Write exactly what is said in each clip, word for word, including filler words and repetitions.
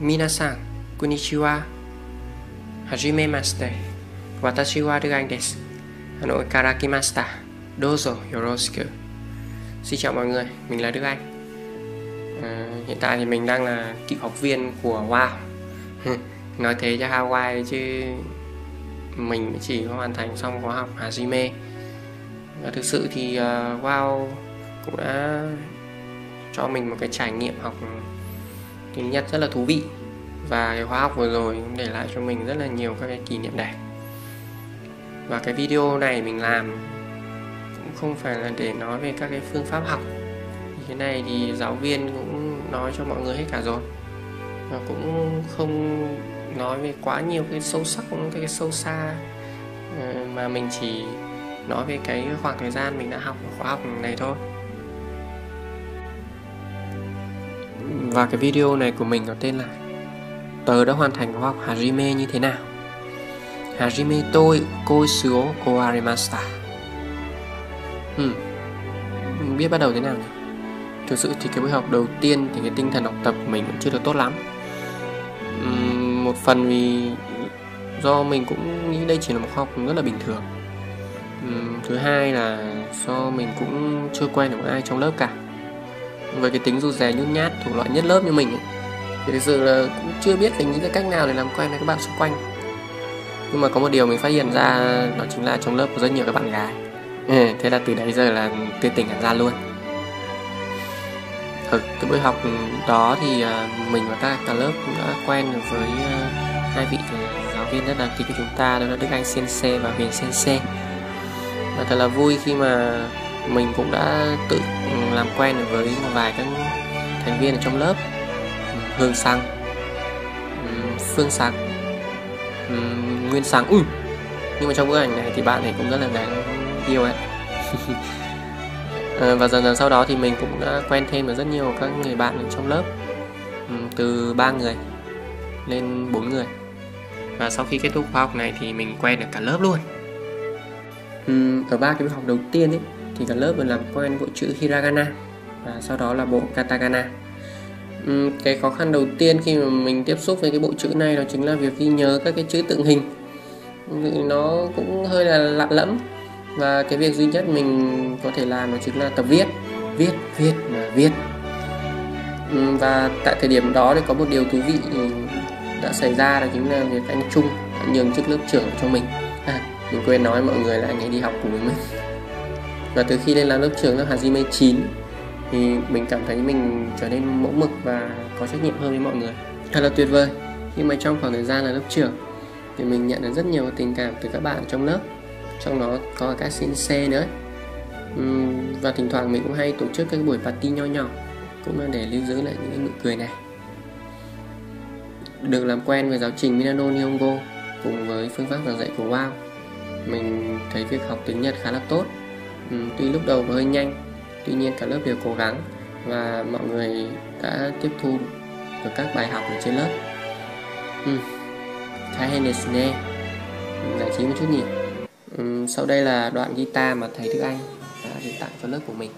Minasan, konnichiwa. Hajime mashite. Watashi wa Đức Anh desu. Hanoi kara kimashita. Dozo yoroshiku. Xin chào mọi người, mình là Đức Anh. À, hiện tại thì mình đang là cựu học viên của Wow. Nói thế cho Hawaii chứ mình chỉ hoàn thành xong khóa học Hajime. Và thực sự thì uh, Wow cũng đã cho mình một cái trải nghiệm học thứ nhất rất là thú vị. Và cái khóa học vừa rồi cũng để lại cho mình rất là nhiều các cái kỷ niệm đẹp. Và cái video này mình làm cũng không phải là để nói về các cái phương pháp học. Cái này thì giáo viên cũng nói cho mọi người hết cả rồi. Và cũng không nói về quá nhiều cái sâu sắc, cái, cái sâu xa, mà mình chỉ nói về cái khoảng thời gian mình đã học ở khóa học này thôi. Và cái video này của mình có tên là Tớ đã hoàn thành khóa học Hajime như thế nào. Hajime tôi koisu o owarimashita. Hmm. Biết bắt đầu thế nào nhỉ? Thực sự thì cái buổi học đầu tiên thì cái tinh thần học tập của mình cũng chưa được tốt lắm. uhm, Một phần vì do mình cũng nghĩ đây chỉ là một khóa học rất là bình thường. uhm, Thứ hai là do mình cũng chưa quen được ai trong lớp cả. Với cái tính rụt rè nhút nhát thuộc loại nhất lớp như mình ấy, thì thực sự là cũng chưa biết phải nghĩ ra cách nào để làm quen với các bạn xung quanh. Nhưng mà có một điều mình phát hiện ra, đó chính là trong lớp có rất nhiều các bạn gái. Thế là từ đấy giờ là tươi tỉnh hẳn ra luôn. Ở cái buổi học đó thì mình và các cả lớp cũng đã quen được với hai vị giáo viên rất là kính của chúng ta, đó là Đức Anh Sensei và Huyền Sensei. Và thật là vui khi mà mình cũng đã tự làm quen được với một vài các thành viên ở trong lớp. Hương Sang, Phương Sang, Nguyên Sang. Ui, nhưng mà trong bức ảnh này thì bạn ấy cũng rất là đáng yêu ấy. Và dần dần sau đó thì mình cũng đã quen thêm được rất nhiều các người bạn ở trong lớp, từ ba người lên bốn người. Và sau khi kết thúc khóa học này thì mình quen được cả lớp luôn. Ở ba cái buổi học đầu tiên ấy thì cả lớp vừa làm quen bộ chữ Hiragana và sau đó là bộ Katakana. Cái khó khăn đầu tiên khi mà mình tiếp xúc với cái bộ chữ này đó chính là việc ghi nhớ các cái chữ tượng hình. Nó cũng hơi là lạ lẫm. Và cái việc duy nhất mình có thể làm đó chính là tập viết. Viết, viết và viết. Và tại thời điểm đó thì có một điều thú vị đã xảy ra, đó chính là việc anh Trung đã nhường chức lớp trưởng cho mình. À, mình quên nói mọi người là anh ấy đi học cùng với mình. Và từ khi lên làm lớp trưởng lớp Hajime chín thì mình cảm thấy mình trở nên mẫu mực và có trách nhiệm hơn với mọi người. Thật là tuyệt vời khi mà trong khoảng thời gian là lớp trưởng thì mình nhận được rất nhiều tình cảm từ các bạn trong lớp, trong đó có các sensei nữa. uhm, Và thỉnh thoảng mình cũng hay tổ chức các buổi party nho nhỏ, cũng là để lưu giữ lại những nụ cười này. Được làm quen với giáo trình Minano Nihongo cùng với phương pháp giảng dạy của Wow, mình thấy việc học tiếng Nhật khá là tốt. uhm, Tuy lúc đầu có hơi nhanh, tuy nhiên cả lớp đều cố gắng và mọi người đã tiếp thu được các bài học ở trên lớp. uhm. Kaihen desu ne. Giải trí một chút nhỉ. uhm, Sau đây là đoạn guitar mà thầy Đức Anh đã gửi tặng cho lớp của mình.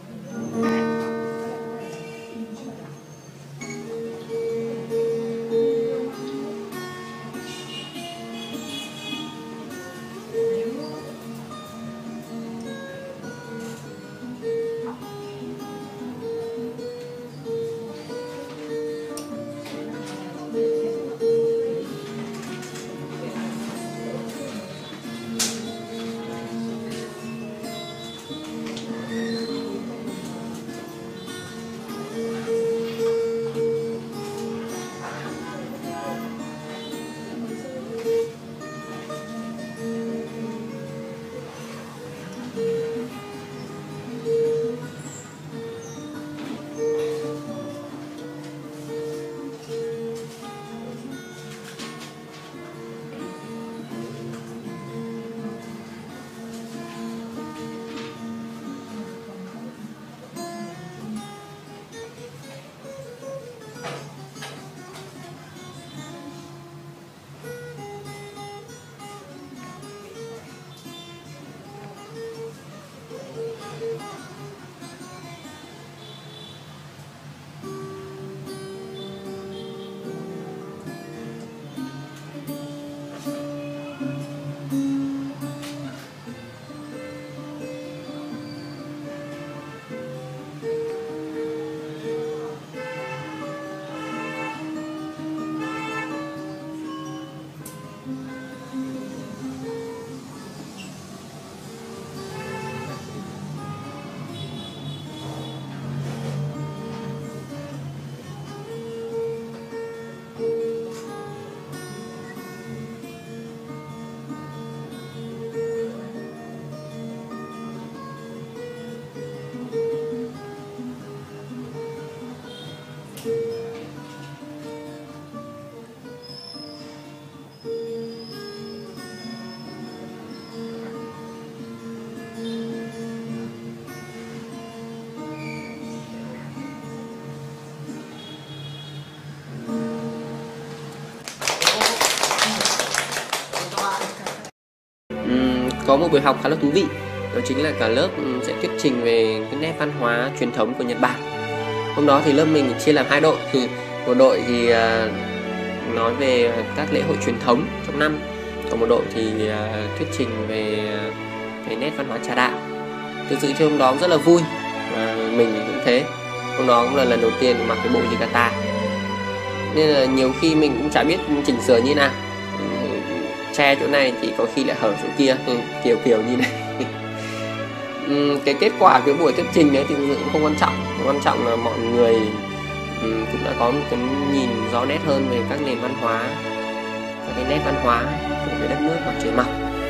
có một buổi học khá là thú vị, đó chính là cả lớp sẽ thuyết trình về cái nét văn hóa truyền thống của Nhật Bản. Hôm đó thì lớp mình chia làm hai đội, thì một đội thì uh, nói về các lễ hội truyền thống trong năm, còn một đội thì uh, thuyết trình về uh, cái nét văn hóa trà đạo. Thực sự trong đó rất là vui, và mình cũng thế. Hôm đó cũng là lần đầu tiên mặc cái bộ yukata, nên là nhiều khi mình cũng chả biết chỉnh sửa như nào, che chỗ này thì có khi lại hở chỗ kia, kiểu kiểu như này. Cái kết quả cái buổi thuyết trình đấy thì thực sự cũng không quan trọng, quan trọng là mọi người cũng đã có một cái nhìn rõ nét hơn về các nền văn hóa, các cái nét văn hóa của cái đất nước mặt trời mọc.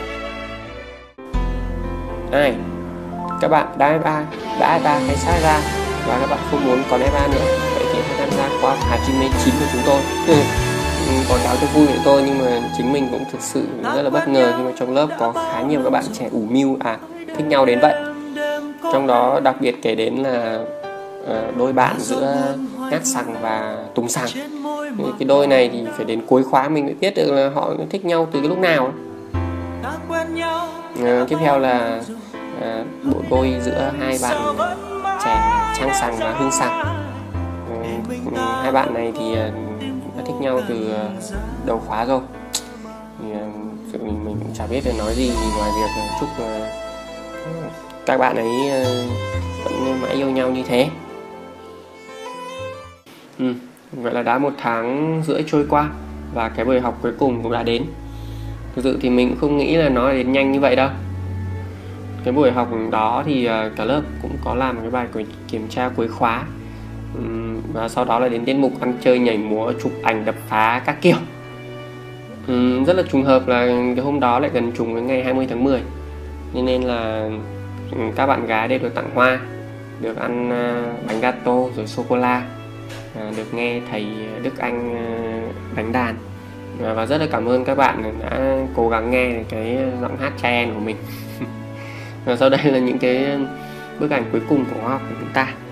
Này, các bạn đã ba đã ba cái xác ra và các bạn không muốn có nét ba nữa, vậy thì hãy tham gia khóa Hajime chín của chúng tôi. Quảng cáo cho vui vậy thôi, nhưng mà chính mình cũng thực sự rất là bất ngờ khi mà trong lớp có khá nhiều các bạn trẻ ủ mưu à thích nhau đến vậy. Trong đó đặc biệt kể đến là uh, đôi bạn giữa Ngát Sằng và Tùng Sằng. Cái đôi này thì phải đến cuối khóa mình mới biết được là họ thích nhau từ cái lúc nào. Uh, tiếp theo là uh, bộ đôi giữa hai bạn trẻ Trang Sằng và Hương Sằng. Uh, hai bạn này thì uh, đã thích nhau từ uh, đầu khóa rồi. Thì, uh, mình, mình cũng chả biết là nói gì ngoài việc uh, chúc uh, các bạn ấy vẫn mãi yêu nhau như thế. Ừ, vậy là đã một tháng rưỡi trôi qua và cái buổi học cuối cùng cũng đã đến. Thực sự thì mình cũng không nghĩ là nó đến nhanh như vậy đâu. Cái buổi học đó thì cả lớp cũng có làm cái bài kiểm tra cuối khóa, và sau đó là đến tiết mục ăn chơi nhảy múa, chụp ảnh, đập phá các kiểu. Ừ, rất là trùng hợp là cái hôm đó lại gần trùng với ngày hai mươi tháng mười, nên nên là các bạn gái đều được tặng hoa, được ăn uh, bánh gato rồi sô-cô-la, uh, được nghe thầy Đức Anh uh, đánh đàn, uh, và rất là cảm ơn các bạn đã cố gắng nghe cái giọng hát trai của mình. Và sau đây là những cái bức ảnh cuối cùng của khóa học của chúng ta.